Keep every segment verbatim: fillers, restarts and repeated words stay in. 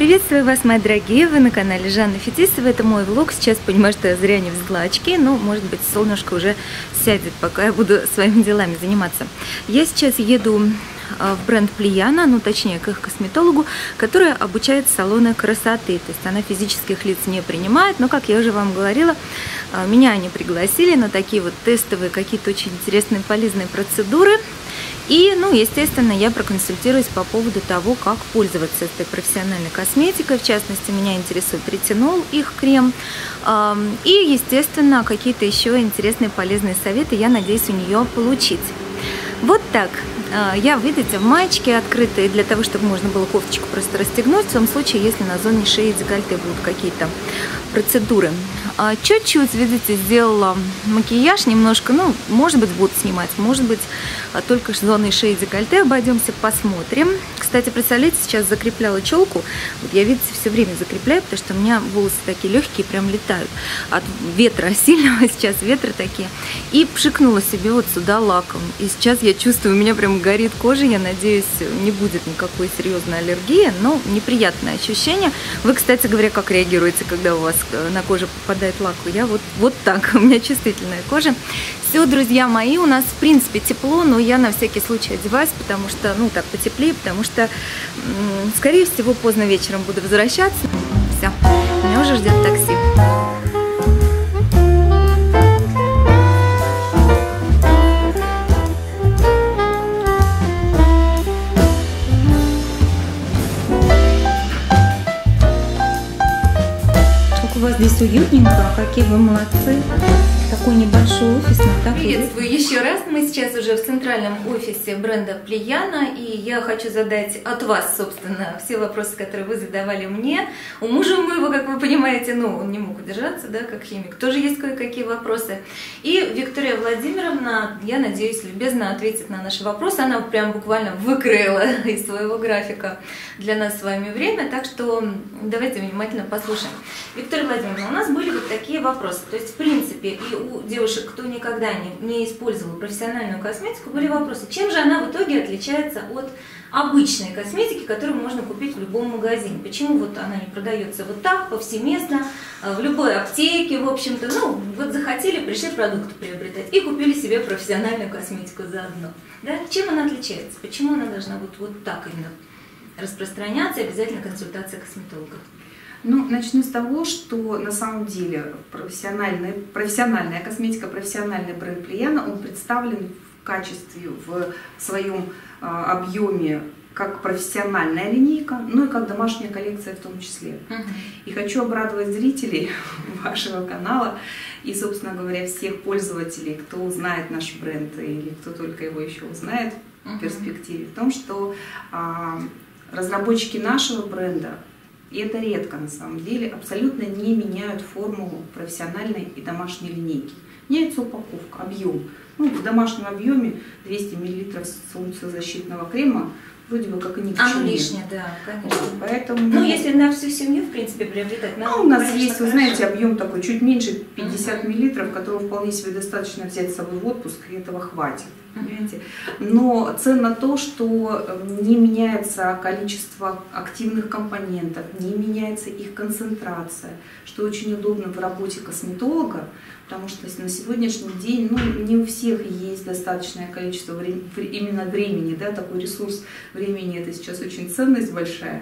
Приветствую вас, мои дорогие, вы на канале Жанна Фетисова, это мой влог. Сейчас понимаю, что я зря не взяла очки, но может быть солнышко уже сядет, пока я буду своими делами заниматься. Я сейчас еду в бренд Плияна, ну точнее к их косметологу, которая обучает салоны красоты, то есть она физических лиц не принимает, но, как я уже вам говорила, меня они пригласили на такие вот тестовые какие-то очень интересные полезные процедуры. И, ну, естественно, я проконсультируюсь по поводу того, как пользоваться этой профессиональной косметикой. В частности, меня интересует ретинол, их крем. И, естественно, какие-то еще интересные полезные советы я надеюсь у нее получить. Вот так. Я, видите, в маечке открытой, для того, чтобы можно было кофточку просто расстегнуть, в том случае, если на зоне шеи и декольте будут какие-то процедуры. Чуть-чуть, видите, сделала макияж немножко, ну, может быть, буду снимать, может быть, только с зоной шеи и декольте обойдемся, посмотрим. Кстати, представляете, сейчас закрепляла челку, вот я, видите, все время закрепляю, потому что у меня волосы такие легкие, прям летают от ветра сильного, сейчас ветры такие, и пшикнула себе вот сюда лаком, и сейчас я чувствую, у меня прям горит кожа, я надеюсь, не будет никакой серьезной аллергии, но неприятное ощущение. Вы, кстати говоря, как реагируете, когда у вас на коже попадает лак? Я вот, вот так, у меня чувствительная кожа. Все, друзья мои, у нас в принципе тепло, но я на всякий случай одеваюсь, потому что, ну, так потеплее, потому что, скорее всего, поздно вечером буду возвращаться. Все, меня уже ждет такси. У вас здесь уютненько, какие вы молодцы. Такой небольшой офис, но так. Приветствую еще раз. Мы сейчас уже в центральном офисе бренда Плияна, и я хочу задать от вас, собственно, все вопросы, которые вы задавали мне. У мужа моего, как вы понимаете, ну, он не мог удержаться, да, как химик, тоже есть кое-какие вопросы. И Виктория Владимировна, я надеюсь, любезно ответит на наши вопросы. Она прям буквально выкроила из своего графика для нас с вами время, так что давайте внимательно послушаем. Виктория Владимировна, у нас были вот такие вопросы. То есть, в принципе, и у девушек, кто никогда не, не использовал профессиональную косметику, были вопросы, чем же она в итоге отличается от обычной косметики, которую можно купить в любом магазине. Почему вот она не продается вот так, повсеместно, в любой аптеке, в общем-то. Ну, вот захотели, пришли продукты приобретать и купили себе профессиональную косметику заодно. Да? Чем она отличается? Почему она должна вот, вот так именно распространяться и обязательно консультация косметолога? Ну, начну с того, что на самом деле профессиональная, профессиональная косметика, профессиональный бренд Плияна, он представлен в качестве, в своем э, объеме как профессиональная линейка, ну и как домашняя коллекция в том числе. Uh-huh. И хочу обрадовать зрителей вашего канала и, собственно говоря, всех пользователей, кто узнает наш бренд или кто только его еще узнает uh-huh. в перспективе, в том, что э, разработчики нашего бренда, и это редко на самом деле, абсолютно не меняют формулу профессиональной и домашней линейки. Меняется упаковка, объем. Ну, в домашнем объеме двести миллилитров солнцезащитного крема вроде бы как и ни к чему. А, ну лишнее, да, конечно. Поэтому, ну, если на всю семью, в принципе, приобретать, ну, у нас есть, хорошо. Вы знаете, объем такой, чуть меньше пятьдесят миллилитров, которого вполне себе достаточно взять с собой в отпуск, и этого хватит. Понимаете? Но ценно то, что не меняется количество активных компонентов, не меняется их концентрация, что очень удобно в работе косметолога, потому что на сегодняшний день, ну, не у всех есть достаточное количество времени, именно времени, да, такой ресурс времени, это сейчас очень ценность большая.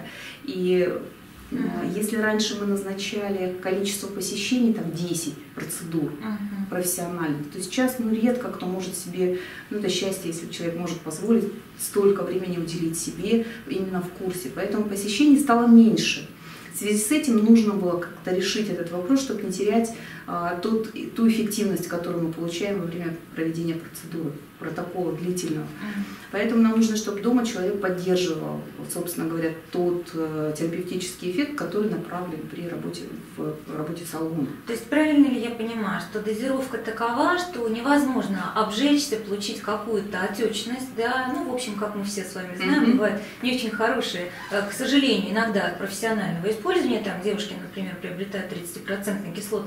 И Uh-huh. если раньше мы назначали количество посещений, там десять процедур uh-huh. профессиональных, то сейчас, ну, редко кто может себе, ну, это счастье, если человек может позволить столько времени уделить себе именно в курсе, поэтому посещений стало меньше. В связи с этим нужно было как-то решить этот вопрос, чтобы не терять а, тот, ту эффективность, которую мы получаем во время проведения процедуры, протокола длительного. Mm-hmm. Поэтому нам нужно, чтобы дома человек поддерживал, вот, собственно говоря, тот э, терапевтический эффект, который направлен при работе в, в работе салона. То есть правильно ли я понимаю, что дозировка такова, что невозможно обжечься, получить какую-то отечность, да, ну, в общем, как мы все с вами знаем, mm-hmm. бывают не очень хорошие, к сожалению, иногда от профессионального использования, там девушки, например, приобретают тридцатипроцентный кислотный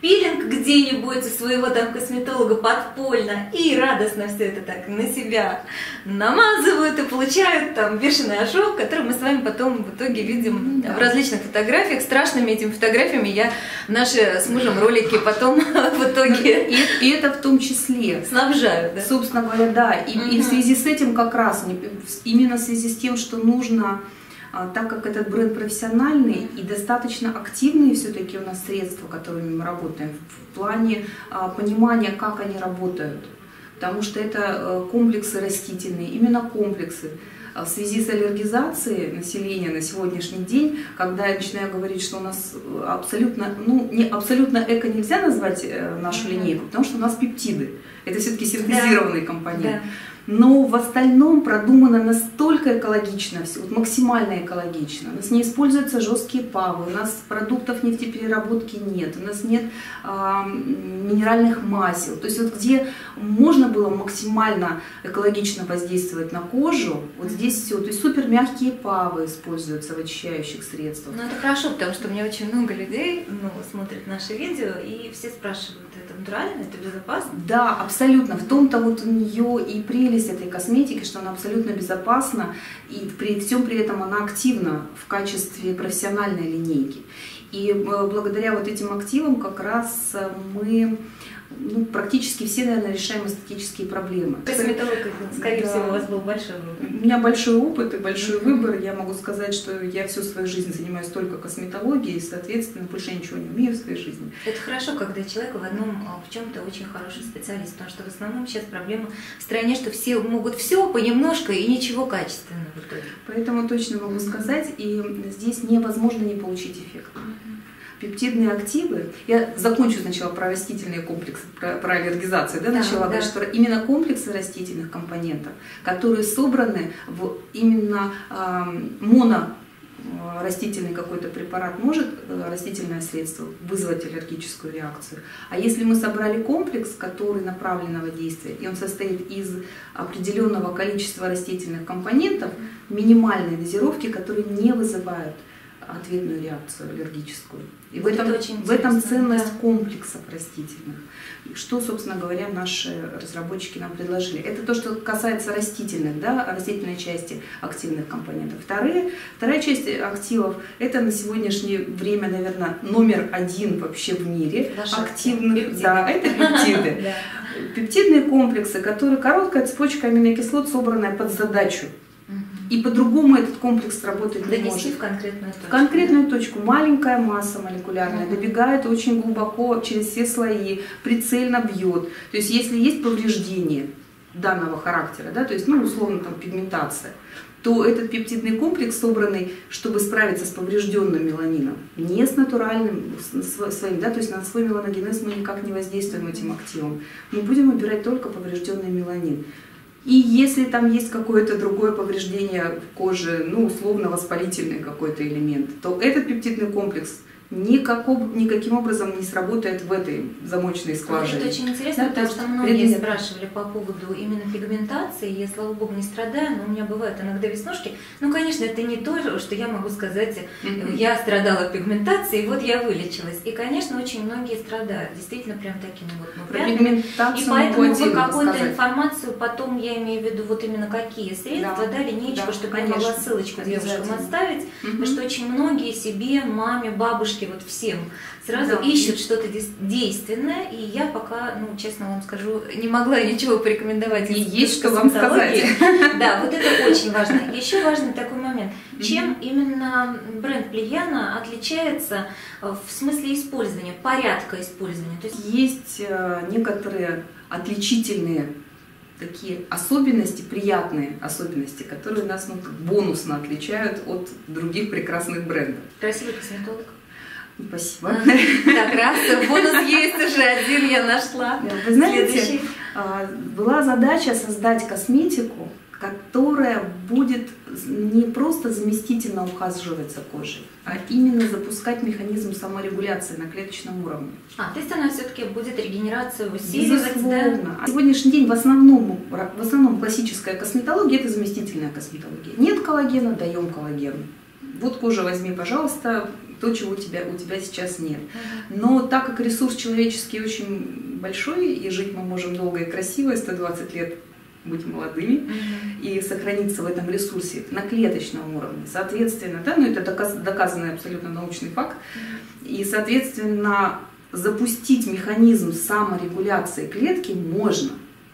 пилинг где-нибудь у своего там косметолога подпольно, и радостно все это так на себя намазывают и получают там бешеный ожог, который мы с вами потом в итоге видим в различных фотографиях. Страшными этими фотографиями я наши с мужем ролики потом в итоге и, и это в том числе снабжаю, да? Собственно говоря, да. И, угу. и в связи с этим как раз, именно в связи с тем, что нужно, так как этот бренд профессиональный и достаточно активные все-таки у нас средства, которыми мы работаем, в плане понимания, как они работают. Потому что это комплексы растительные, именно комплексы. В связи с аллергизацией населения на сегодняшний день, когда я начинаю говорить, что у нас абсолютно, ну, не абсолютно эко нельзя назвать нашу линейку, потому что у нас пептиды. Это все-таки синтезированный да. компонент. Да. Но в остальном продумано настолько экологично, все, вот максимально экологично. У нас не используются жесткие павы, у нас продуктов нефтепереработки нет, у нас нет а, минеральных масел. То есть вот где можно было максимально экологично воздействовать на кожу, вот здесь все. То есть супер мягкие павы используются в очищающих средствах. Ну это хорошо, потому что у меня очень много людей ну, смотрят наши видео и все спрашивают, это натурально, это безопасно? Да, абсолютно. В том-то вот у нее и прелесть этой косметики, что она абсолютно безопасна и при всем при этом она активна в качестве профессиональной линейки. И благодаря вот этим активам как раз мы ну, практически все, наверное, решаем эстетические проблемы. Косметолог, скорее да. всего, у вас был большой выбор. У меня большой опыт и большой mm-hmm. выбор. Я могу сказать, что я всю свою жизнь занимаюсь только косметологией, и, соответственно, больше ничего не умею в своей жизни. Это хорошо, когда человек в одном, в чем-то очень хороший специалист, потому что в основном сейчас проблема в стране, что все могут все понемножку и ничего качественного в итоге. Поэтому точно могу mm-hmm. сказать, и здесь невозможно не получить эффект. Mm-hmm. Пептидные активы, я закончу сначала про растительные комплексы, про, про аллергизацию, да, да, начала да. говорить, что именно комплексы растительных компонентов, которые собраны в именно э, моно растительный какой-то препарат может, растительное средство, вызвать аллергическую реакцию. А если мы собрали комплекс, который направленного действия, и он состоит из определенного количества растительных компонентов, минимальной дозировки, которые не вызывают ответную реакцию аллергическую. И в этом, в этом ценность да. комплексов растительных. Что, собственно говоря, наши разработчики нам предложили. Это то, что касается растительных, да, растительной части активных компонентов. Вторые, вторая часть активов, это на сегодняшнее время, наверное, номер один вообще в мире активных. Пептиды. Да, это пептиды. Пептидные комплексы, которые короткая цепочка аминокислот, собранная под задачу. И по-другому этот комплекс работать не может. В конкретную точку. В конкретную точку. Маленькая масса молекулярная uh-huh. добегает очень глубоко через все слои, прицельно бьет. То есть если есть повреждение данного характера, да, то есть, ну, условно, там, пигментация, то этот пептидный комплекс, собранный, чтобы справиться с поврежденным меланином, не с натуральным с своим, да, то есть на свой меланогенез мы никак не воздействуем этим активом. Мы будем убирать только поврежденный меланин. И если там есть какое-то другое повреждение в коже, ну, условно воспалительный какой-то элемент, то этот пептидный комплекс никаком, никаким образом не сработает в этой замочной скважине. Это очень интересно, да, потому что многие предмет. спрашивали по поводу именно пигментации. Я, слава богу, не страдаю, но у меня бывают иногда веснушки. Ну, конечно, это не то, что я могу сказать, mm-hmm. я страдала пигментацией, вот я вылечилась. И, конечно, очень многие страдают, действительно, прям такими вот ну, пятнами. И поэтому вы какую-то информацию потом, я имею в виду, вот именно какие средства, да, да линейку, да, чтобы конечно. я могла ссылочку девушкам оставить, mm-hmm. потому что очень многие себе, маме, бабушке, вот всем сразу да. ищут что-то действенное, и я пока, ну, честно вам скажу, не могла ничего порекомендовать. И есть что вам сказать. Да, вот это очень важно. Еще важный такой момент. Чем именно бренд Плеяна отличается в смысле использования, порядка использования? То есть, есть некоторые отличительные такие особенности, приятные особенности, которые нас ну, бонусно отличают от других прекрасных брендов. Красивый косметолог. Спасибо. Так, раз, бонус есть уже один, я нашла. Вы знаете, была задача создать косметику, которая будет не просто заместительно ухаживать за кожей, а именно запускать механизм саморегуляции на клеточном уровне. А, то есть она все-таки будет регенерацию усиливать, безусловно. Да? На сегодняшний день в основном, в основном классическая косметология – это заместительная косметология. Нет коллагена – даем коллаген. Вот кожа возьми, пожалуйста, то, чего у тебя, у тебя сейчас нет. Но так как ресурс человеческий очень большой, и жить мы можем долго и красиво, сто двадцать лет быть молодыми, mm-hmm. и сохраниться в этом ресурсе на клеточном уровне. Соответственно, да, ну это доказ, доказанный абсолютно научный факт, mm-hmm. и, соответственно, запустить механизм саморегуляции клетки можно,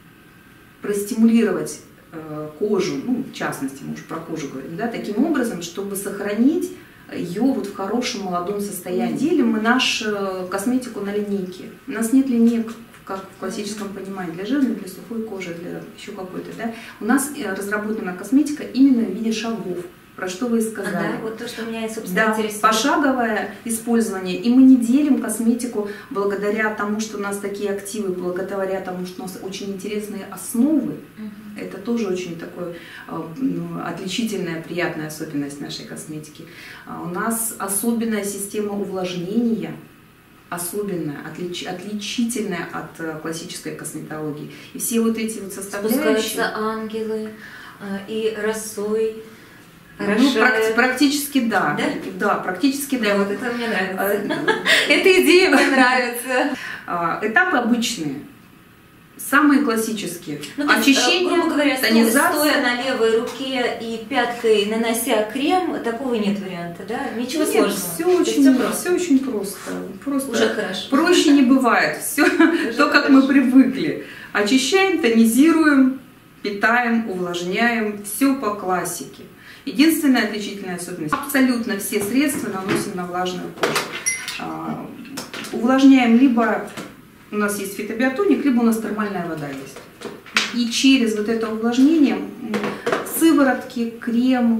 простимулировать э, кожу, ну, в частности, мы уже про кожу говорим, да, таким образом, чтобы сохранить ее вот в хорошем молодом состоянии. Mm-hmm. Делим мы нашу косметику на линейки. У нас нет линеек, как в классическом понимании, для жирной, для сухой кожи, для еще какой-то. Да? У нас разработана косметика именно в виде шагов, про что вы и сказали. А, да, вот то, что меня, собственно, да, интересует. Пошаговое использование. И мы не делим косметику благодаря тому, что у нас такие активы, благодаря тому, что у нас очень интересные основы. Угу. Это тоже очень такой ну, отличительная, приятная особенность нашей косметики. У нас особенная система увлажнения, особенная, отлич, отличительная от э, классической косметологии. И все вот эти вот составляющие... Спускаются ангелы э, и росой, ну, практи практически да. Да? Да, практически да. Вот это мне нравится. Эта идея мне нравится. Этапы обычные. Самые классические. Ну, очищение, грубо говоря, тонизация. Стоя на левой руке и пяткой нанося крем, такого нет варианта, да? Ничего нет, сложного. Все очень, все, просто. все очень просто. просто. Уже хорошо. Проще не бывает. Все то, как мы привыкли. Очищаем, тонизируем, питаем, увлажняем. Все по классике. Единственная отличительная особенность. Абсолютно все средства наносим на влажную кожу. Увлажняем либо... У нас есть фитобиотоник, либо у нас термальная вода есть. И через вот это увлажнение сыворотки, крем,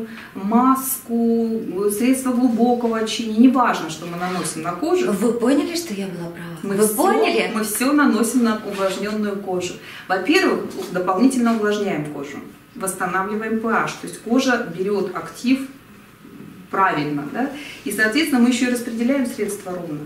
маску, средства глубокого очищения, неважно, что мы наносим на кожу. Вы поняли, что я была права? Мы Вы все, поняли? Мы все наносим на увлажненную кожу. Во-первых, дополнительно увлажняем кожу, восстанавливаем pH, то есть кожа берет актив правильно, да? И, соответственно, мы еще и распределяем средства ровно.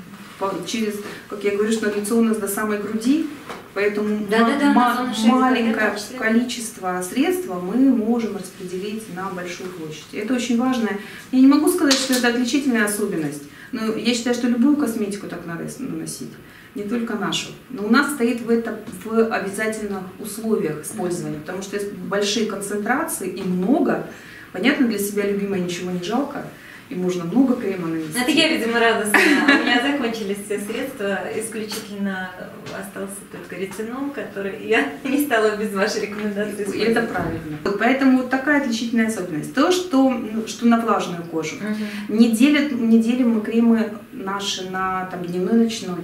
Через, как я говорю, что лицо у нас до самой груди, поэтому да, да, да, ма маленькое количество средств мы можем распределить на большую площадь. Это очень важно. Я не могу сказать, что это отличительная особенность, но я считаю, что любую косметику так надо наносить, не только нашу. Но у нас стоит в это в обязательных условиях использования, потому что есть большие концентрации и много. Понятно, для себя любимое ничего не жалко. И можно много крема нанести. Это я, видимо, радостна. У меня закончились все средства, исключительно остался только ретинол, который я не стала без вашей рекомендации использовать. Это правильно. Вот поэтому вот такая отличительная особенность. То, что, что на влажную кожу. Угу. Не, делят, не делим мы кремы наши на там, дневной, ночной.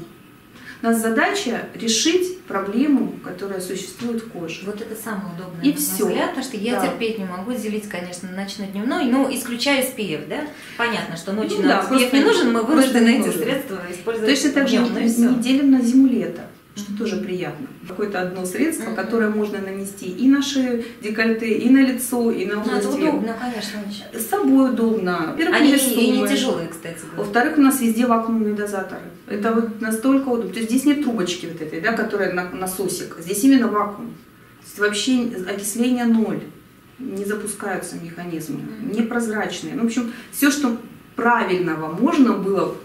У нас задача решить проблему, которая существует в коже. Вот это самое удобное, и на все. мой взгляд, потому что я да. терпеть не могу делить, конечно, ночной-дневной, ну, исключая эс пи эф, да? Понятно, что ночью ну, нам да, эс пи эф не нужен, мы вынуждены эти средства использовать. Точно так же днем, не, не делим на зиму-лето, что mm-hmm. тоже приятно. Какое-то одно средство, mm-hmm. которое можно нанести и на шею, декольте, и на лицо, и на область. Ну, это удобно, конечно, очень. С собой удобно. Во-первых, они не, и не тяжелые, кстати. Во-вторых, у нас везде вакуумные дозаторы. Это вот настолько удобно. То есть здесь нет трубочки вот этой, да, которая на насосик. Здесь именно вакуум. То есть вообще окисление ноль. Не запускаются механизмы. Mm-hmm. Непрозрачные. Ну, в общем, все, что правильного можно было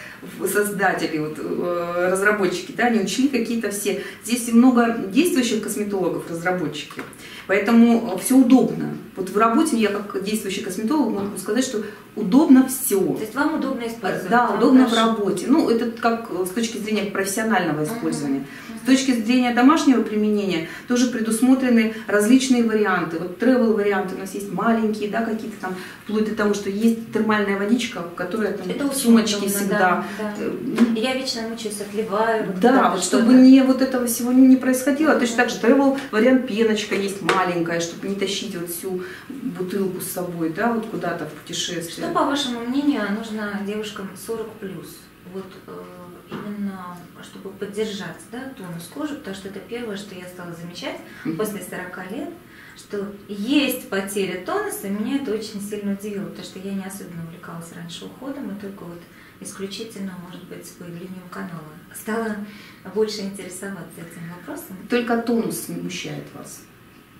создатели, вот, разработчики, да, они учли какие-то все. Здесь много действующих косметологов, разработчики, поэтому все удобно. Вот в работе я как действующий косметолог могу сказать, что удобно все. То есть вам удобно использовать? Да, удобно в работе. Ну, это как с точки зрения профессионального использования. С точки зрения домашнего применения тоже предусмотрены различные варианты. Вот travel варианты у нас есть маленькие, да, какие-то там, вплоть до того, что есть термальная водичка, которая там это в сумочке удобно, всегда. Да, да. Я вечно мучаюсь, отливаю. Вот да, чтобы не вот этого всего не происходило. Точно так же travel вариант пеночка есть маленькая, чтобы не тащить вот всю бутылку с собой, да, вот куда-то в путешествие. Что, по вашему мнению, нужно девушкам сорок плюс? Вот э, именно чтобы поддержать, да, тонус кожи, потому что это первое, что я стала замечать mm-hmm. после сорока лет, что есть потеря тонуса, и меня это очень сильно удивило, потому что я не особенно увлекалась раньше уходом, и только вот исключительно, может быть, с появлением канала стала больше интересоваться этим вопросом. Только тонус смущает вас.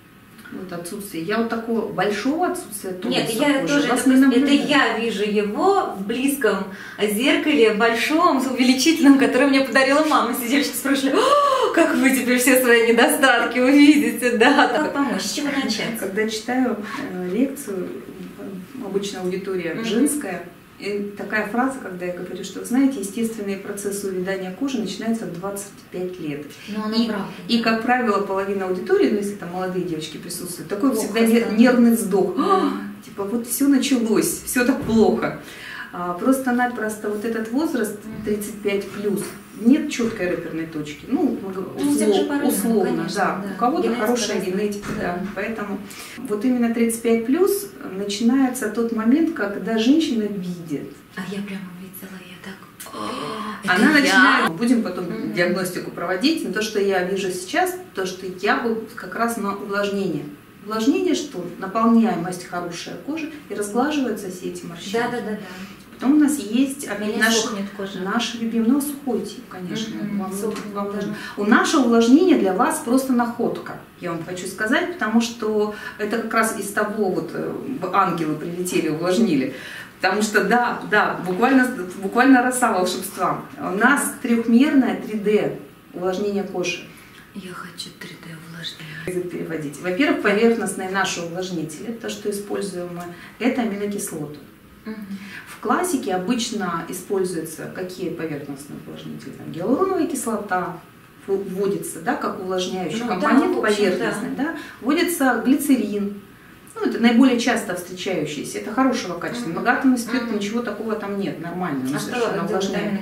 Вот отсутствие. Я вот такого большого отсутствия тонуса Нет, я кожи тоже, вас это, не это я вижу его в близком зеркале, большом, с увеличительным, которое мне подарила мама. Сидельщик спрашивали, как вы теперь все свои недостатки увидите, да, как помочь, с чего начать? Когда читаю э, лекцию, обычно аудитория mm-hmm. женская, и такая фраза, когда я говорю, что, знаете, естественные процессы увядания кожи начинаются в двадцать пять лет. Ну, и, правда, и, да. как правило, половина аудитории, ну, если там молодые девочки присутствуют, такой Плохо всегда становится. нервный вздох. Типа, вот все началось, все так плохо. А, просто-напросто вот этот возраст тридцать пять плюс, нет четкой реперной точки. Ну, услов, условно, конечно, да. да. У кого-то генетика хорошая разная. генетика, да. да. Поэтому вот именно тридцать пять плюс начинается тот момент, когда женщина видит. А я прямо видела, я так... Она я? начинает, будем потом mm-hmm. диагностику проводить, но то, что я вижу сейчас, то, что я бы как раз на увлажнение. Увлажнение, что наполняемость хорошая кожи и разглаживаются все эти морщины. Да, да, да, да. Потом у нас есть наш, наш любимый, ну, сухой тип, конечно. Mm-hmm. вам, Сухнет, вам да. У наше увлажнение для вас просто находка, я вам хочу сказать, потому что это как раз из того, вот ангелы прилетели, увлажнили. Потому что, да, да, буквально, буквально роса волшебства. У нас трехмерное три дэ увлажнение кожи. Я хочу три дэ увлажнение. Переводить. Во-первых, поверхностные наши увлажнители, то, что используем мы, это аминокислоты. Угу. В классике обычно используются какие поверхностные увлажнители? Там гиалуроновая кислота вводится, да, как увлажняющий ну, компонент да, поверхностный, да. Да, вводится глицерин. Ну, это наиболее часто встречающиеся, это хорошего качества. Mm-hmm. Многоатомный спирт, mm-hmm. ничего такого там нет, нормально. А что увлажняет?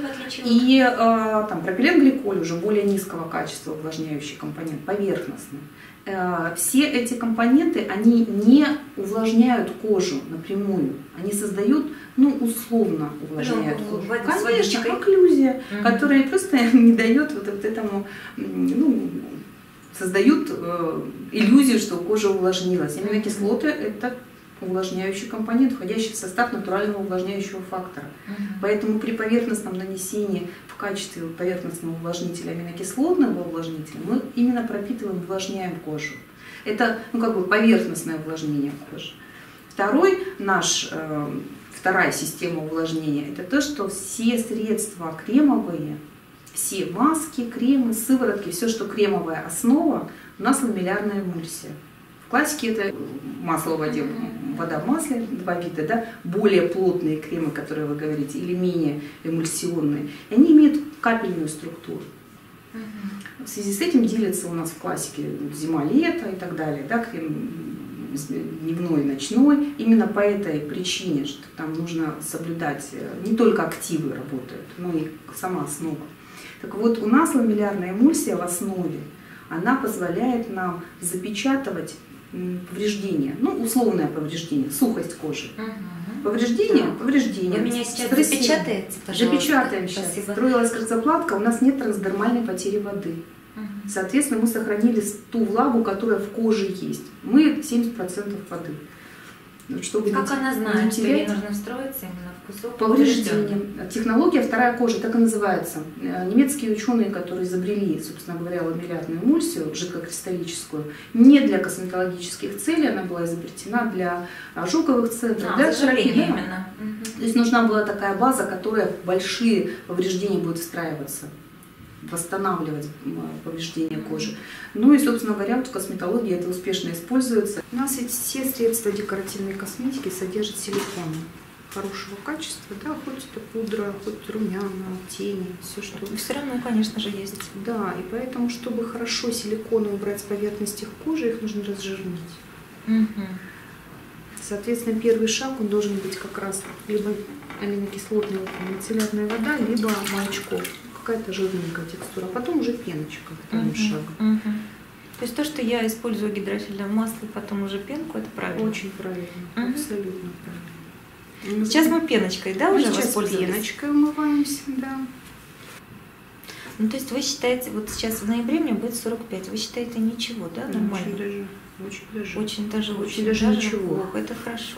И э, там пропиленгликоль уже более низкого качества увлажняющий компонент, поверхностный. Э, все эти компоненты, они не увлажняют кожу напрямую, они создают, ну, условно увлажняют ну, кожу. Конечно, окклюзия, mm-hmm. которая просто не дает вот, вот этому, ну, создают э, иллюзию, что кожа увлажнилась. Аминокислоты – это увлажняющий компонент, входящий в состав натурального увлажняющего фактора. Uh-huh. Поэтому при поверхностном нанесении в качестве поверхностного увлажнителя аминокислотного увлажнителя мы именно пропитываем, увлажняем кожу. Это ну, как бы поверхностное увлажнение кожи. Второй наш, э, вторая система увлажнения – это то, что все средства кремовые, все маски, кремы, сыворотки, все, что кремовая основа, у нас ламеллярная эмульсия. В классике это масло в воде, вода в масле, два вида, да, более плотные кремы, которые вы говорите, или менее эмульсионные. И они имеют капельную структуру. В связи с этим делятся у нас в классике зима-лето и так далее, да, крем дневной, ночной. Именно по этой причине, что там нужно соблюдать, не только активы работают, но и сама основа. Так вот, у нас ламеллярная эмульсия в основе, она позволяет нам запечатывать повреждения, ну, условное повреждение, сухость кожи. Угу. Повреждение, да. повреждение. Вы меня сейчас запечатаете, пожалуйста. Запечатаем сейчас. Спасибо. Строилась закладка, у нас нет трансдермальной потери воды. Угу. Соответственно, мы сохранили ту влагу, которая в коже есть. Мы семьдесят процентов воды. Чтобы как не, она знает, не что ей нужно встроиться именно в кусок? Повреждение. Технология вторая кожа, так и называется. Немецкие ученые, которые изобрели, собственно говоря, ламеллярную эмульсию, жидкокристаллическую, не для косметологических целей, она была изобретена для ожоговых центров, а, для терапии. Именно. Угу. То есть нужна была такая база, которая в большие повреждения будет встраиваться, восстанавливать повреждения кожи. Ну и, собственно говоря, вот в косметологии это успешно используется. У нас ведь все средства декоративной косметики содержат силикон хорошего качества, да, хоть это пудра, хоть румяна, тени, все что. Все равно, конечно же, есть. Да, и поэтому, чтобы хорошо силиконы убрать с поверхности кожи, их нужно разжирнить. Угу. Соответственно, первый шаг, он должен быть как раз либо аминокислотная мицеллярная вода, либо молочко. Какая-то жирненькая текстура, а потом уже пеночка, вторым uh-huh, шагом. Uh-huh. То есть то, что я использую гидрофильное масло и потом уже пенку, это правильно? Очень правильно, uh-huh. абсолютно правильно. Сейчас мы пеночкой, да, мы уже сейчас воспользовались? Пеночкой умываемся, да. Ну, то есть вы считаете, вот сейчас в ноябре мне будет сорок пять, вы считаете ничего, да, нормально? Очень даже, очень даже. Очень даже, очень, очень даже, даже ничего. Плохо, это хорошо.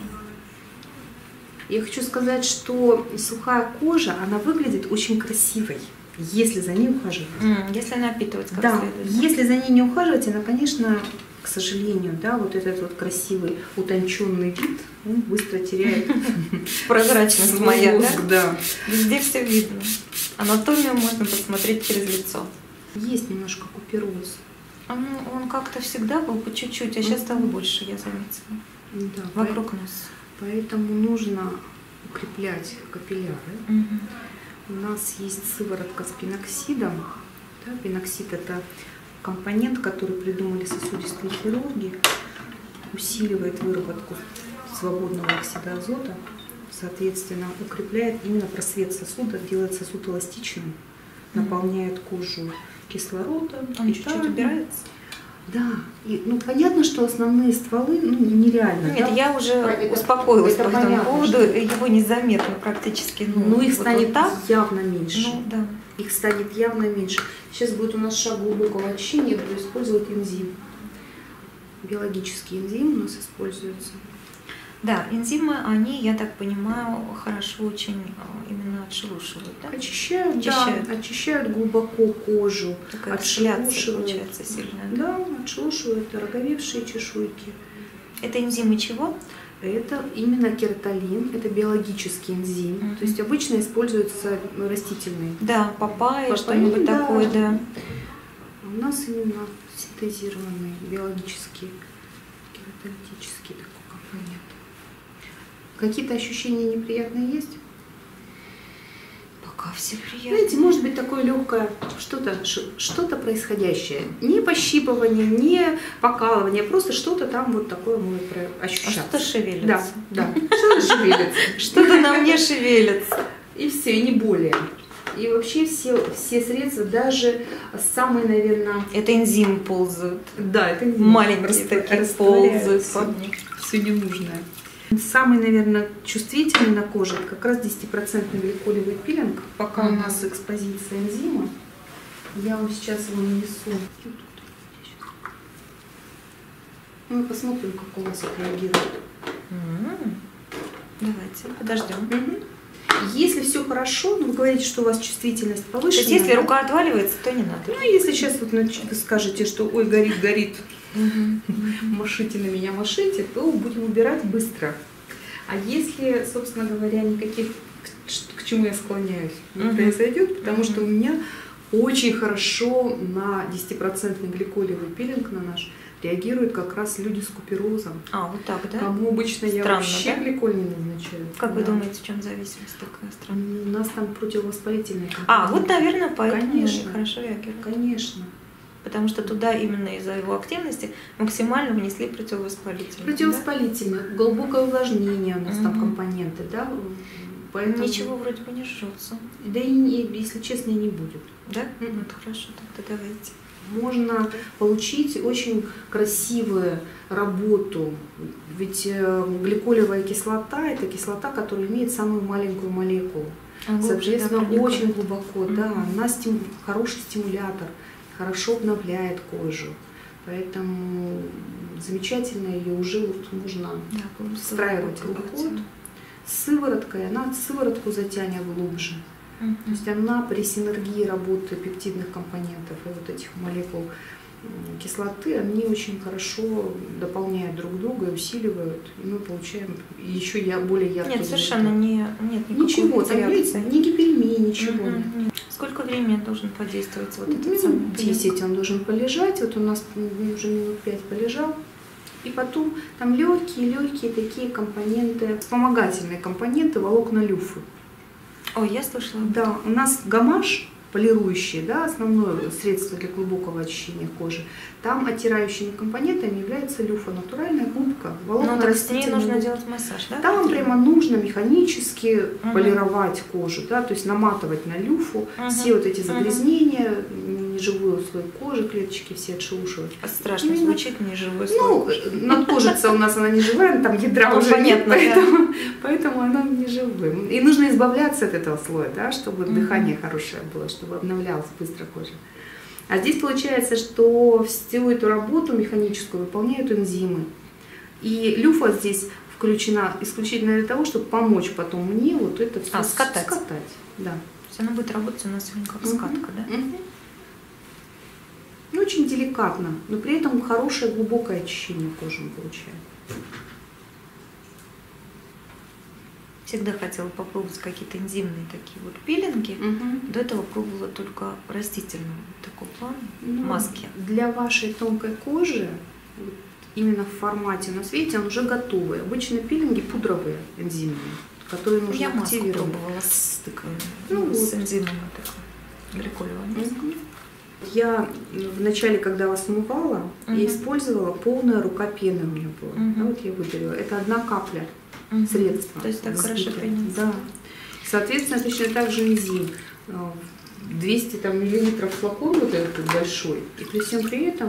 Я хочу сказать, что сухая кожа, она выглядит очень красивой. Если за ней ухаживать. Mm, если она опитывается как да, следует. Если за ней не ухаживать, она, конечно, к сожалению, да, вот этот вот красивый утонченный вид, он быстро теряет прозрачность моя, да? Да. Везде все видно. Анатомию можно посмотреть через лицо. Есть немножко купероз. Он, он как-то всегда был по чуть-чуть, а сейчас стало больше, я заметила. Да, Вокруг нас. Поэтому нужно укреплять капилляры. Угу. У нас есть сыворотка с пиноксидом. Да, пиноксид – это компонент, который придумали сосудистые хирурги, усиливает выработку свободного оксида азота, соответственно, укрепляет именно просвет сосуда, делает сосуд эластичным, наполняет кожу кислородом. Он чуть-чуть убирается? Да, и, ну понятно, что основные стволы ну, нереально. Нет, да? я уже это, успокоилась это по этому понятно, поводу, что... его незаметно практически. Ну, ну их вот станет вот так. явно меньше. Ну, да. Их станет явно меньше. Сейчас будет у нас шаг глубокого очищения, я буду использовать энзим. Биологический энзим у нас используется. Да, энзимы, они, я так понимаю, хорошо очень именно отшелушивают, да? Очищают, очищают. Да, очищают глубоко кожу. Такая отшелушивают. Получается сильная. Да, отшелушивают ороговевшие чешуйки. Это энзимы чего? Это именно кератолин, это биологический энзим. Mm-hmm. То есть обычно используется растительный. Да, папайя, что-нибудь да. такое, да. У нас именно синтезированный биологический кератолитический такой компонент. Какие-то ощущения неприятные есть? Пока все приятно. Знаете, может быть такое легкое что-то, что-то происходящее. Не пощипывание, не покалывание, просто что-то там вот такое может ощущаться. А что-то шевелится. Да, да. Что-то шевелится. Что-то на мне шевелится. И все, и не более. И вообще все, все средства, даже самые, наверное... Это энзимы ползают. Да, это энзимы. Маленькие такие ползают. Все ненужное. Самый, наверное, чувствительный на коже это как раз десятипроцентный гликолевый пилинг. Пока mm-hmm. у нас экспозиция энзима, я вам сейчас его нанесу. Мы посмотрим, как у вас отреагирует. Mm-hmm. Давайте, подождем. Mm-hmm. Если все хорошо, ну, вы говорите, что у вас чувствительность повышена. То есть, если да? рука отваливается, то не надо. Ну, если сейчас вот вы скажете, что ой, горит, горит, машите на меня, машите, то будем убирать быстро. А если, собственно говоря, никаких, к чему я склоняюсь, не произойдет, потому что у меня очень хорошо на десятипроцентный гликолевый пилинг на наш реагируют как раз люди с куперозом. А, вот так, да? Кому обычно Странно, я вообще да? гликоль не назначаю. Как да. вы думаете, в чем зависимость такая странная? У нас там противовоспалительные компоненты. А, вот, наверное, поэтому Конечно. хорошо реагируют. Конечно. Потому что туда именно из-за его активности максимально внесли противовоспалительные. Противовоспалительные, да? Глубокое увлажнение у нас mm-hmm. там компоненты, да? Поэтому... Ничего вроде бы не жжется. Да и, не, если честно, и не будет. Да? Mm-hmm. Ну, это хорошо, тогда давайте. Можно получить очень красивую работу, ведь гликолевая кислота – это кислота, которая имеет самую маленькую молекулу. А соответственно, глубже, да, очень глубоко, mm-hmm. да, она стим... хороший стимулятор, хорошо обновляет кожу, поэтому замечательно ее уже вот можно да, встраивать в уход. С сывороткой, она сыворотку затянет глубже. Uh-huh. То есть она при синергии работы пептидных компонентов и вот этих молекул кислоты, они очень хорошо дополняют друг друга и усиливают, и мы получаем еще я более яркий. Нет, совершенно не, нет ничего, там реакции. Ни гиперемии, ничего uh-huh. нет. Сколько времени должен подействовать вот этот минут самый десять он должен полежать, вот у нас уже минут пять полежал. И потом там легкие-легкие такие компоненты, вспомогательные компоненты волокна люфы. Ой, я слышала. Да, у нас гамаш полирующий, да, основное средство для глубокого очищения кожи. Там оттирающими компонентами является люфа, натуральная губка, волокна растительные. С ней нужно делать массаж, да? Там прямо нужно механически uh-huh. полировать кожу, да, то есть наматывать на люфу uh-huh. все вот эти загрязнения, uh-huh. неживой слой кожи, клеточки все отшелушивать. Страшно именно... звучит неживой слой ну, кожи. Надкожица у нас она не живая, там ядра ну, уже понятно, нет, поэтому, да. поэтому она не живая. И нужно избавляться от этого слоя, да, чтобы uh-huh. дыхание хорошее было, чтобы обновлялась быстро кожа. А здесь получается, что всю эту работу механическую выполняют энзимы. И люфа здесь включена исключительно для того, чтобы помочь потом мне вот это все а, скатать. скатать. Да. То есть она будет работать у нас сегодня как угу. скатка, да? Угу. Ну, очень деликатно, но при этом хорошее глубокое очищение кожи мы получаем. Всегда хотела попробовать какие-то энзимные такие вот пилинги. Угу. До этого пробовала только растительного такого плана, ну, маски. Для вашей тонкой кожи, вот, именно в формате на свете, он уже готовый. Обычно пилинги пудровые, энзимные, которые нужно Я активировать. маску пробовала с, такой, ну, с вот. энзимами такой, гликолевой маской. Угу. Я вначале, когда вас умывала, угу. я использовала полная рука пены у меня была. Угу. Да, вот я выделила. Это одна капля. Угу. Средства. То есть так хорошо принимается. Да. Соответственно, точно так же энзим. двести там, миллилитров флакон вот этот большой. И при всем при этом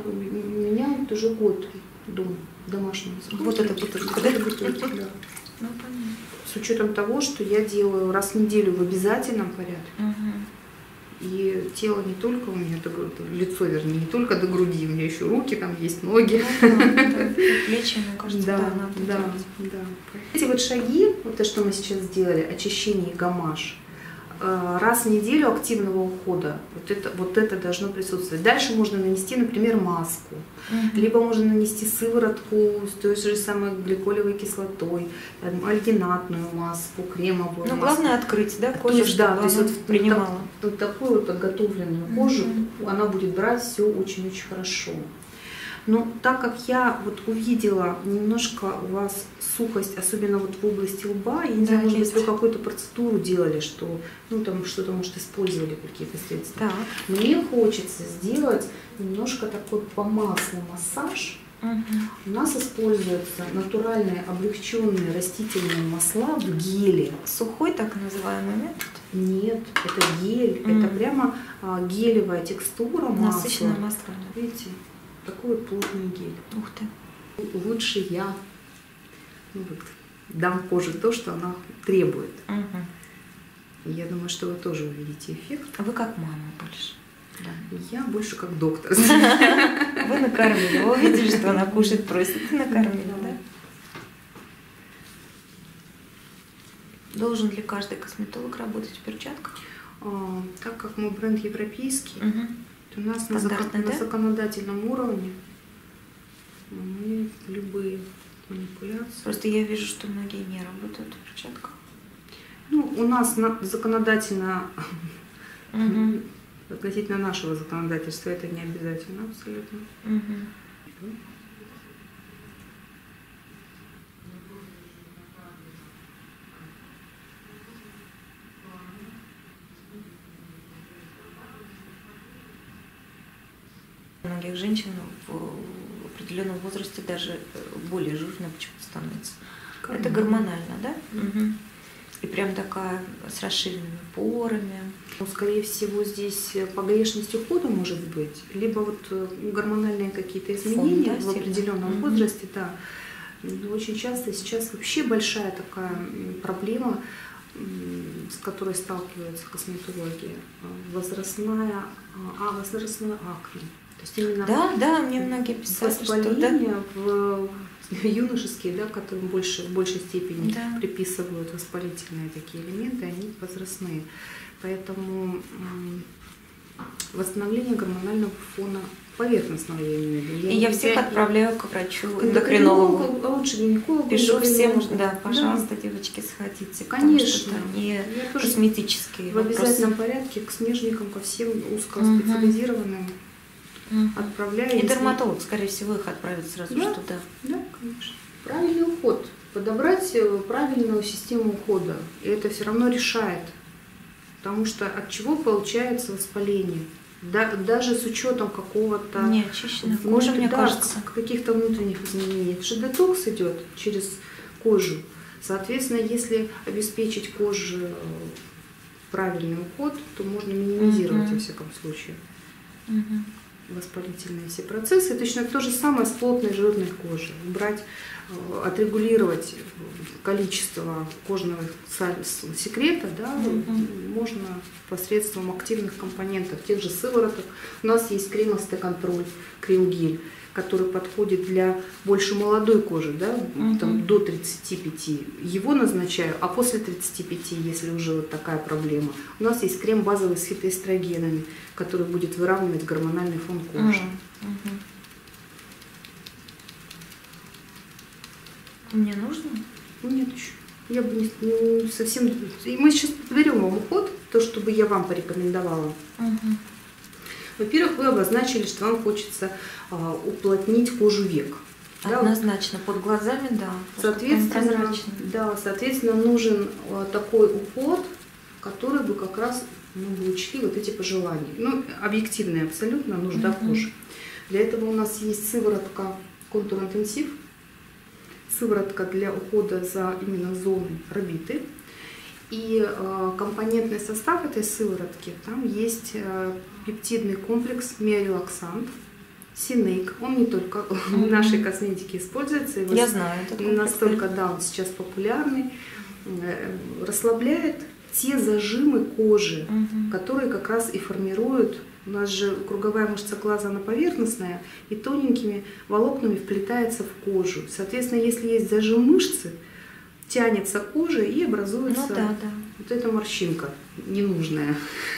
у меня вот уже год дома, домашнего. Вот это вот это. Да. Ну, с учетом того, что я делаю раз в неделю в обязательном порядке. Угу. И тело не только у меня, лицо, вернее, не только до груди, у меня еще руки там есть, ноги. Плечи, мне кажется, да, да, надо да, делать. да. Эти вот шаги, вот то, что мы сейчас сделали, очищение и гамаш, раз в неделю активного ухода, вот это, вот это должно присутствовать. Дальше можно нанести, например, маску, угу. либо можно нанести сыворотку с той же самой гликолевой кислотой, альгинатную маску, кремовую Но маску. главное открыть, да, кожу, то есть, да, чтобы то есть она вот, принимала. Вот, вот такую вот подготовленную кожу, угу. она будет брать все очень-очень хорошо. Но так как я вот увидела немножко у вас сухость, особенно вот в области лба, я не знаю, да, может есть. быть, вы какую-то процедуру делали, что, ну, там что-то, может, использовали какие-то средства. Так. Мне хочется сделать немножко такой по маслу массаж. Угу. У нас используются натуральные облегченные растительные масла в геле. Сухой так называемый метод? Нет, это гель, mm. это прямо а, гелевая текстура масла. Насыщенное масло. Видите? Такой вот плотный гель. Ух ты. Лучше я ну, вот, дам коже то, что она требует. Угу. Я думаю, что вы тоже увидите эффект. А вы как мама больше? Да. Я больше как доктор. Вы накормили. Вы увидели, что она кушать просит. Ты накормили, да? Должен ли каждый косметолог работать в перчатках? Так как мы бренд европейский, у нас на, закон, да? на законодательном уровне мы любые манипуляции. Просто я вижу, что многие не работают в перчатках. Ну, у нас на, законодательно, угу. относительно нашего законодательства, это не обязательно абсолютно. Угу. Многих женщин в определенном возрасте даже более жирной почему-то становится. Как это гормонально, да? Угу. И прям такая с расширенными порами. Ну, скорее всего, здесь погрешность ухода может быть, либо вот гормональные какие-то изменения Фон, да, в определенном угу. возрасте, да. Но очень часто сейчас вообще большая такая проблема, с которой сталкиваются косметологи, возрастная, а, возрастное акне. То есть именно да, да, мне многие писали, воспаления что, да? в юношеские, да, которым больше, в большей степени да. приписывают воспалительные такие элементы, они возрастные. Поэтому восстановление гормонального фона поверхностного, я имею в виду. И я всех я... отправляю к врачу, эндокринологу. А лучше гинекологу. Пишу всем, да, пожалуйста, да. девочки, сходите. Конечно. Это не косметические в обязательном порядке к смежникам, ко всем узкоспециализированным угу. отправляю. И дерматолог, скорее всего, их отправит сразу да, туда. Да, конечно. Правильный уход. Подобрать правильную систему ухода. И это все равно решает. Потому что от чего получается воспаление? Да, даже с учетом какого-то неочищенной кожи, мне да, кажется, каких-то внутренних изменений. Потому что детокс идет через кожу. Соответственно, если обеспечить коже правильный уход, то можно минимизировать uh-huh. во всяком случае uh-huh. воспалительные все процессы. Точно то же самое с плотной жирной кожей. Брать, отрегулировать количество кожного секрета, да, mm-hmm. можно посредством активных компонентов, тех же сывороток. У нас есть кремостый контроль, крем-гель, который подходит для больше молодой кожи, да, угу. там, до тридцати пяти, его назначаю, а после тридцати пяти, если уже вот такая проблема, у нас есть крем базовый с фитоэстрогенами, который будет выравнивать гормональный фон кожи. Угу. Мне нужно? Нет еще. Я бы не, не совсем... Мы сейчас подберем вам уход, то, чтобы я вам порекомендовала. Угу. Во-первых, вы обозначили, что вам хочется а, уплотнить кожу век. Однозначно, да? Под глазами, да. Соответственно, да, соответственно, нужен а, такой уход, который бы как раз ну, бы учли вот эти пожелания. Ну, объективная абсолютно нужда угу. кожи. Для этого у нас есть сыворотка Contour Intensive. Сыворотка для ухода за именно зоной орбиты. И э, компонентный состав этой сыворотки, там есть э, пептидный комплекс миорелаксант, Синейк. Он не только mm-hmm. в нашей косметике используется. Я знаю. Настолько, да, он сейчас популярный. Э, расслабляет те зажимы кожи, mm-hmm. которые как раз и формируют. У нас же круговая мышца глаза, она поверхностная, и тоненькими волокнами вплетается в кожу. Соответственно, если есть зажим мышцы, тянется кожа и образуется ну, да, да. вот эта морщинка ненужная.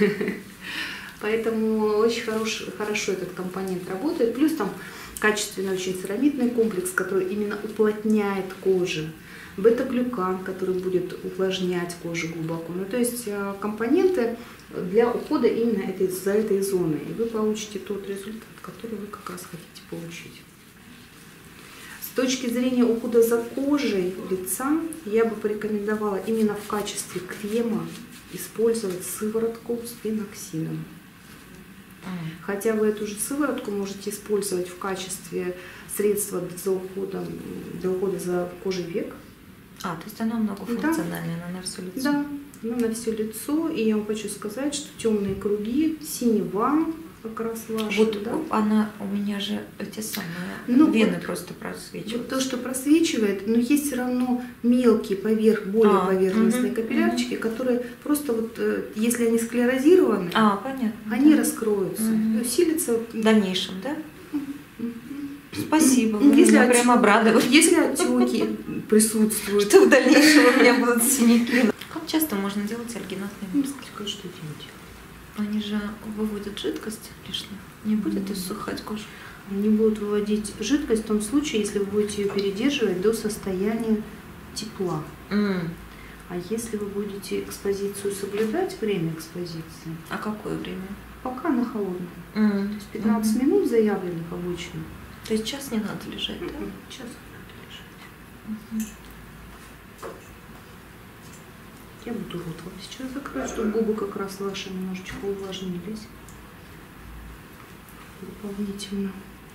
Поэтому очень хорош, хорошо этот компонент работает. Плюс там качественный очень церамидный комплекс, который именно уплотняет кожу. Бета-глюкан, который будет увлажнять кожу глубоко. Ну, то есть компоненты для ухода именно этой, за этой зоной. И вы получите тот результат, который вы как раз хотите получить. С точки зрения ухода за кожей лица, я бы порекомендовала именно в качестве крема использовать сыворотку с пеноксидом. Хотя вы эту же сыворотку можете использовать в качестве средства для ухода, для ухода за кожей век. А, то есть она многофункциональная, да. Она на все лицо. Да, она на все лицо. И я вам хочу сказать, что темные круги, синева как раз ваши. Вот да? она у меня же эти самые ну, вены вот, просто просвечивают. Вот то, что просвечивает, но есть все равно мелкие поверх, более а, поверхностные угу, капиллярчики, угу. которые просто вот, если они склерозированы, а, понятно, они да. раскроются Угу. и усилятся. В дальнейшем, да? Спасибо, вы если меня отек, прям обрадовали. Если отеки присутствуют. Что в дальнейшем у меня будут синяки. Как часто можно делать альгинатные маски? Что делать? Они же выводят жидкость лишнюю. Не будет иссухать кожа? Они будут выводить жидкость в том случае, если вы будете ее передерживать до состояния тепла. Mm. А если вы будете экспозицию соблюдать, время экспозиции. А какое время? Пока на холодном. Mm. То есть пятнадцать mm. минут заявленных обычно. То есть час не надо лежать, да? Час не надо лежать. Mm-hmm. Я буду рот вам сейчас закрыть, чтобы губы как раз ваши немножечко увлажнились. Дополнительно.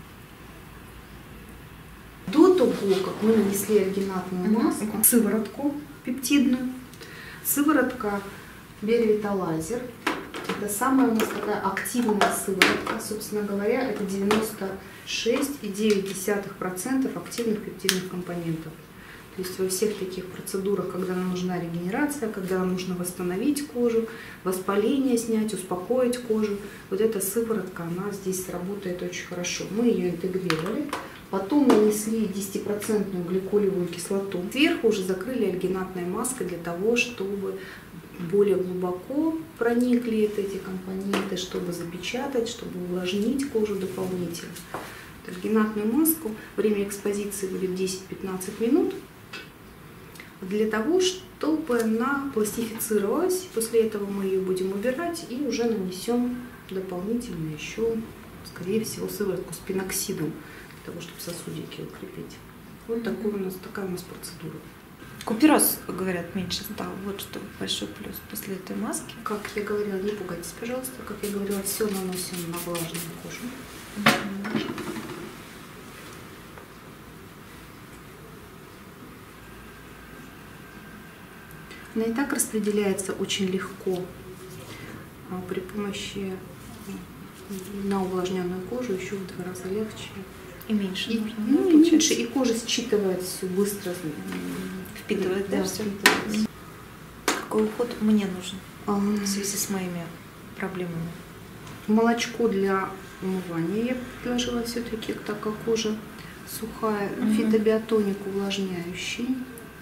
До того, как мы нанесли альгинатную маску, mm-hmm. сыворотку пептидную, сыворотка Белвиталайзер. Это самая у нас такая активная сыворотка. Собственно говоря, это девяносто шесть и девять десятых процента активных пептидных компонентов. То есть во всех таких процедурах, когда нам нужна регенерация, когда нам нужно восстановить кожу, воспаление снять, успокоить кожу, вот эта сыворотка, она здесь работает очень хорошо. Мы ее интегрировали, потом нанесли десятипроцентную гликолевую кислоту. Сверху уже закрыли альгинатной маской для того, чтобы более глубоко проникли эти компоненты, чтобы запечатать, чтобы увлажнить кожу дополнительно. Альгинатную маску, время экспозиции будет десять-пятнадцать минут, для того, чтобы она пластифицировалась. После этого мы ее будем убирать и уже нанесем дополнительно еще, скорее всего, сыворотку с пеноксидом, для того, чтобы сосудики укрепить. Вот такой у нас, такая у нас процедура. Купероз, говорят, меньше стал. Вот что большой плюс после этой маски. Как я говорила, не пугайтесь, пожалуйста. Как я говорила, все наносим на влажную кожу. Mm-hmm. Она и так распределяется очень легко при помощи на увлажненную кожу еще в два раза легче. И меньше. И, нужно, ну, да, и меньше, и кожа считывает все быстро. Впитывает, да, да все. Впитывает. Какой уход мне нужен а... в связи с моими проблемами? Молочко для умывания я предложила все-таки, так как кожа сухая, угу. Фитобиотоник увлажняющий.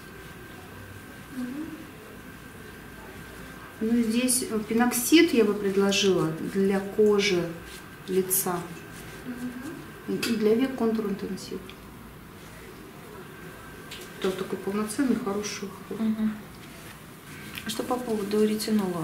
Ну, здесь пеноксид я бы предложила для кожи лица. И для век контур интенсив. Это такой полноценный, хороший уход. Угу. Что по поводу ретинола?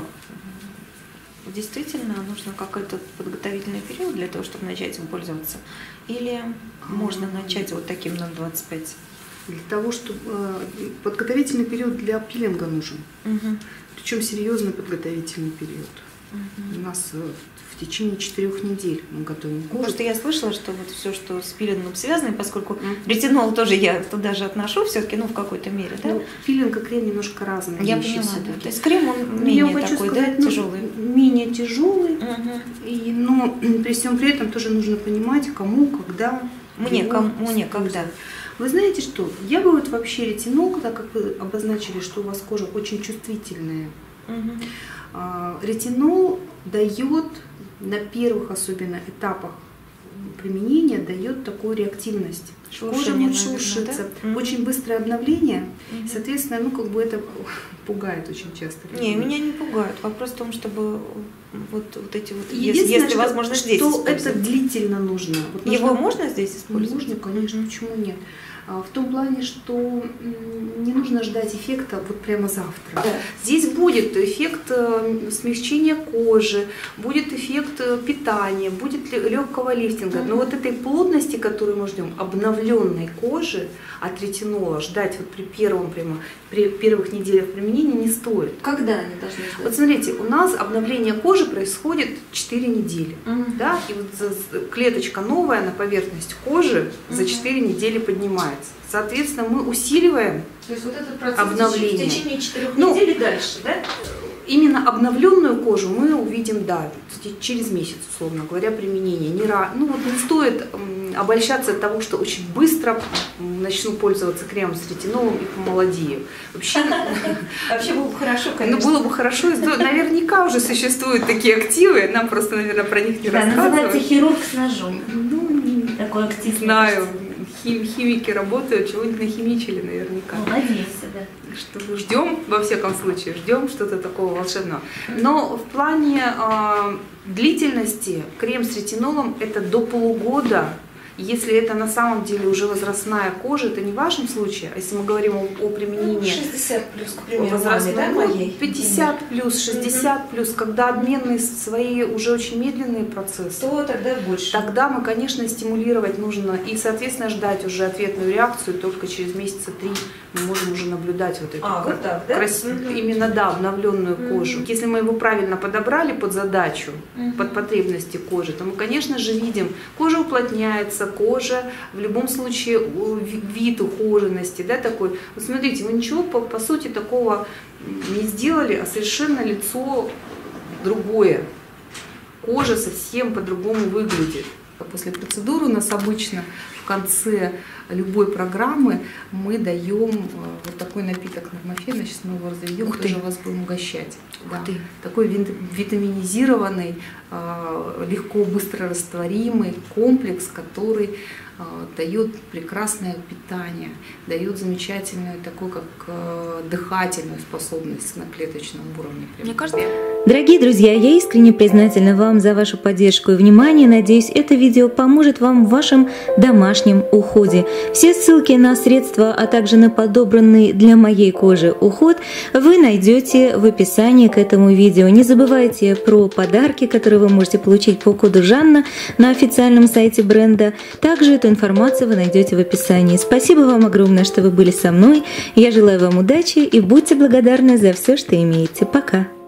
Действительно нужно какой-то подготовительный период для того, чтобы начать им пользоваться? Или можно начать вот таким ноль двадцать пять? Для того, чтобы э, подготовительный период для пилинга нужен. Угу. Причем серьезный подготовительный период. Угу. У нас э, в течение четырех недель мы готовим кожу. Потому что я слышала, что вот все, что с пилингом связано, поскольку mm. ретинол тоже я туда же отношу все-таки, ну, в какой-то мере, да? Ну, пилинг и крем немножко разные. Я вещи поняла, да. Да. То есть крем, он менее я такой, сказать, да, ну, тяжелый? Менее тяжелый, угу. и, но при всем при этом тоже нужно понимать, кому, когда. Мне, кому, мне, когда. Вы знаете что, я бы вот вообще ретинол, так как вы обозначили, что у вас кожа очень чувствительная, угу. а, ретинол дает на первых особенно этапах применения дает такую реактивность. Кожа будет шелушиться, да? Очень быстрое обновление, угу. Соответственно, ну как бы это пугает очень часто. Не, меня не пугает. Вопрос в том, чтобы вот, вот эти вот, если, если что, возможно, здесь что это длительно нужно. Вот Его нужно, можно здесь использовать? Можно, конечно, угу. Почему нет? В том плане, что не нужно ждать эффекта вот прямо завтра. Да. Здесь будет эффект смягчения кожи, будет эффект питания, будет легкого лифтинга. Mm-hmm. Но вот этой плотности, которую мы ждем, обновленной кожи от ретинола, ждать вот при первом прямо, при первых неделях применения не стоит. Когда они должны ждать? Вот смотрите, у нас обновление кожи происходит четыре недели. Mm-hmm. Да? И вот клеточка новая на поверхность кожи mm-hmm. за четыре недели поднимается. Соответственно, мы усиливаем То есть вот этот процесс обновление. В течение четырех ну, недель и дальше, да? Именно обновленную кожу мы увидим, да, через месяц, условно говоря, применения. Не ра... Ну вот не стоит обольщаться от того, что очень быстро начну пользоваться кремом с ретинолом и помолодею. Вообще, Вообще было бы хорошо, конечно. Ну было бы хорошо, наверняка уже существуют такие активы, нам просто, наверное, про них не рассказывают. Называется хирург с ножом. Ну, такой актив. Знаю. Хим, химики работают, чего-нибудь нахимичили наверняка. Ну, надеемся, да. Что ждем, во всяком случае, ждем что-то такого волшебного. Но в плане э, длительности крем с ретинолом это до полугода. Если это на самом деле уже возрастная кожа, это не в вашем случае, а если мы говорим о, о применении шестьдесят плюс, к примеру, возрастной, да, моей? пятьдесят плюс, шестьдесят mm-hmm. плюс, когда обменные свои уже очень медленные процессы, то тогда больше. Тогда мы, конечно, стимулировать нужно и, соответственно, ждать уже ответную реакцию. Только через месяца три мы можем уже наблюдать вот эту а, вот так, да? крас... mm-hmm. именно да, обновленную mm-hmm. кожу. Если мы его правильно подобрали под задачу, mm-hmm. под потребности кожи, то мы, конечно же, видим, кожа уплотняется, кожа, в любом случае вид ухоженности, да, такой. Вот смотрите, мы ничего по, по сути такого не сделали, а совершенно лицо другое. Кожа совсем по-другому выглядит. После процедуры у нас обычно в конце любой программы мы даем вот такой напиток Нормофена, сейчас мы его разведем, тоже вас будем угощать. Да. Такой витаминизированный, легко, быстро растворимый комплекс, который дает прекрасное питание, дает замечательную такую, как дыхательную способность на клеточном уровне. Мне кажется... Дорогие друзья, я искренне признательна вам за вашу поддержку и внимание. Надеюсь, это видео поможет вам в вашем домашнем уходе. Все ссылки на средства, а также на подобранный для моей кожи уход вы найдете в описании к этому видео. Не забывайте про подарки, которые вы можете получить по коду Жанна на официальном сайте бренда. Также эту информацию вы найдете в описании. Спасибо вам огромное, что вы были со мной. Я желаю вам удачи и будьте благодарны за все, что имеете. Пока!